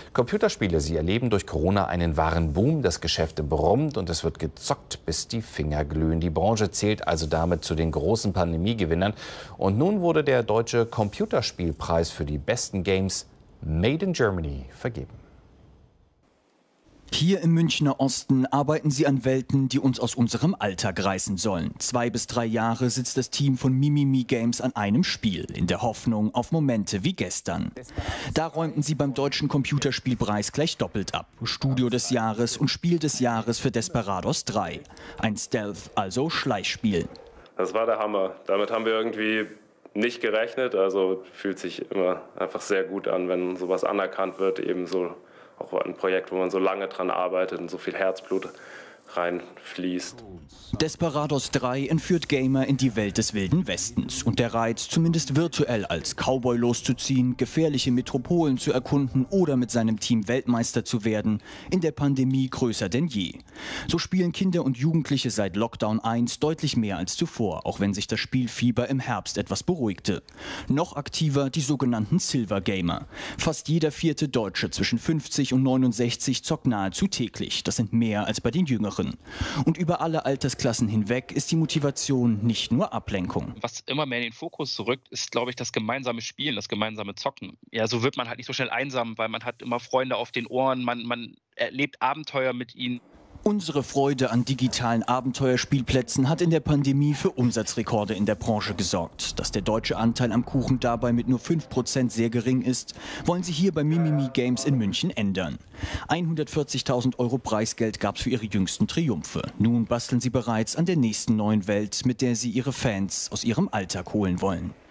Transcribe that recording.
Computerspiele, sie erleben durch Corona einen wahren Boom. Das Geschäft brummt und es wird gezockt, bis die Finger glühen. Die Branche zählt also damit zu den großen Pandemiegewinnern. Und nun wurde der Deutsche Computerspielpreis für die besten Games Made in Germany vergeben. Hier im Münchner Osten arbeiten sie an Welten, die uns aus unserem Alltag reißen sollen. 2 bis 3 Jahre sitzt das Team von Mimimi Games an einem Spiel, in der Hoffnung auf Momente wie gestern. Da räumten sie beim Deutschen Computerspielpreis gleich doppelt ab. Studio des Jahres und Spiel des Jahres für Desperados 3. Ein Stealth, also Schleichspiel. Das war der Hammer. Damit haben wir irgendwie nicht gerechnet. Also fühlt sich immer einfach sehr gut an, wenn sowas anerkannt wird, eben so. Auch ein Projekt, wo man so lange dran arbeitet und so viel Herzblut reinfließt. Desperados 3 entführt Gamer in die Welt des Wilden Westens. Und der Reiz, zumindest virtuell als Cowboy loszuziehen, gefährliche Metropolen zu erkunden oder mit seinem Team Weltmeister zu werden, in der Pandemie größer denn je. So spielen Kinder und Jugendliche seit Lockdown 1 deutlich mehr als zuvor, auch wenn sich das Spielfieber im Herbst etwas beruhigte. Noch aktiver die sogenannten Silver Gamer. Fast jeder 4. Deutsche zwischen 50 und 69 zockt nahezu täglich. Das sind mehr als bei den Jüngeren. Und über alle Altersklassen hinweg ist die Motivation nicht nur Ablenkung. Was immer mehr in den Fokus rückt, ist, glaube ich, das gemeinsame Spielen, das gemeinsame Zocken. Ja, so wird man halt nicht so schnell einsam, weil man hat immer Freunde auf den Ohren, man erlebt Abenteuer mit ihnen. Unsere Freude an digitalen Abenteuerspielplätzen hat in der Pandemie für Umsatzrekorde in der Branche gesorgt. Dass der deutsche Anteil am Kuchen dabei mit nur 5% sehr gering ist, wollen sie hier bei Mimimi Games in München ändern. 140.000 € Preisgeld gab es für ihre jüngsten Triumphe. Nun basteln sie bereits an der nächsten neuen Welt, mit der sie ihre Fans aus ihrem Alltag holen wollen.